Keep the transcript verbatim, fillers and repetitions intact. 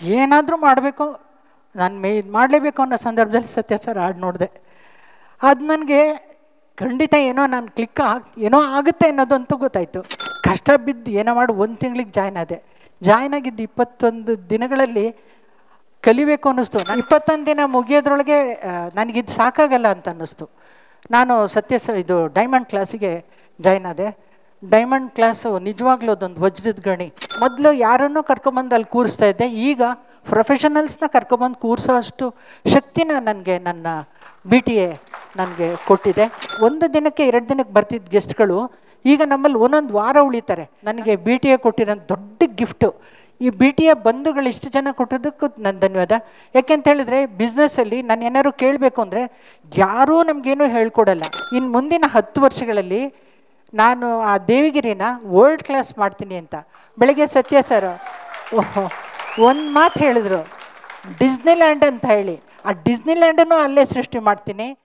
ಏನಾದರೂ ಮಾಡಬೇಕು, ನಾನು ಮೇ ಇದು ಮಾಡಲೇಬೇಕು ಅನ್ನೋ ಸಂದರ್ಭದಲ್ಲಿ ಸತ್ಯ ಸರ್ ಹಾಡು ನೋಡಿದೆ. ಅದು ನನಗೆ ಖಂಡಿತ ಏನೋ ನಾನು ಕ್ಲಿಕ್ ಆಗ್ ಏನೋ ಆಗುತ್ತೆ ಅನ್ನೋದಂತೂ ಗೊತ್ತಾಯಿತು. ಕಷ್ಟ ಬಿದ್ದು ಏನೋ ಮಾಡಿ ಒಂದು ತಿಂಗಳಿಗೆ ಜಾಯ್ನ್ ಆದೆ. ಜಾಯ್ನ್ ಆಗಿದ್ದು ಇಪ್ಪತ್ತೊಂದು ದಿನಗಳಲ್ಲಿ ಕಲಿಬೇಕು ಅನ್ನಿಸ್ತು. ನಾನು ಇಪ್ಪತ್ತೊಂದು ದಿನ ಮುಗಿಯೋದ್ರೊಳಗೆ ನನಗಿದು ಸಾಕಾಗಲ್ಲ ಅಂತ ಅನ್ನಿಸ್ತು. ನಾನು ಸತ್ಯ ಸ ಇದು ಡೈಮಂಡ್ ಕ್ಲಾಸಿಗೆ ಜಾಯ್ನ್ ಆದೆ. ಡೈಮಂಡ್ ಕ್ಲಾಸು ನಿಜವಾಗ್ಲೂ ಅದೊಂದು ವಜ್ರದ ಗಣಿ. ಮೊದಲು ಯಾರನ್ನೂ ಕರ್ಕೊಂಬಂದು ಅಲ್ಲಿ ಕೂರಿಸ್ತಾ ಇದ್ದೆ, ಈಗ ಪ್ರೊಫೆಷನಲ್ಸ್ನ ಕರ್ಕೊಂಬಂದು ಕೂರಿಸೋ ಅಷ್ಟು ಶಕ್ತಿನ ನನಗೆ ನನ್ನ ಬಿ ಟಿ ಎ ನನಗೆ ಕೊಟ್ಟಿದೆ. ಒಂದು ದಿನಕ್ಕೆ ಎರಡು ದಿನಕ್ಕೆ ಬರ್ತಿದ್ದ ಗೆಸ್ಟ್ಗಳು ಈಗ ನಮ್ಮಲ್ಲಿ ಒಂದೊಂದು ವಾರ ಉಳಿತಾರೆ. ನನಗೆ ಬಿ ಟಿ ಎ ಕೊಟ್ಟಿರೋ ದೊಡ್ಡ ಗಿಫ್ಟು. ಈ ಬಿ ಟಿ ಎ ಬಂಧುಗಳು ಇಷ್ಟು ಜನ ಕೊಟ್ಟೋದಕ್ಕೂ ನನ್ನ ಧನ್ಯವಾದ. ಯಾಕೆಂತ ಹೇಳಿದ್ರೆ ಬಿಸ್ನೆಸ್ಸಲ್ಲಿ ನಾನು ಏನಾದ್ರು ಕೇಳಬೇಕು ಅಂದರೆ ಯಾರೂ ನಮಗೇನೂ ಹೇಳ್ಕೊಡಲ್ಲ. ಇನ್ನು ಮುಂದಿನ ಹತ್ತು ವರ್ಷಗಳಲ್ಲಿ ನಾನು ಆ ದೇವಿಗಿರಿನ ವರ್ಲ್ಡ್ ಕ್ಲಾಸ್ ಮಾಡ್ತೀನಿ ಅಂತ. ಬೆಳಗ್ಗೆ ಸತ್ಯ ಸರ್ ಒಂದು ಮಾತು ಹೇಳಿದ್ರು, ಡಿಸ್ನಿಲ್ಯಾಂಡ್ ಅಂತ ಹೇಳಿ. ಆ ಡಿಸ್ನಿಲ್ಯಾಂಡನ್ನು ಅಲ್ಲೇ ಸೃಷ್ಟಿ ಮಾಡ್ತೀನಿ.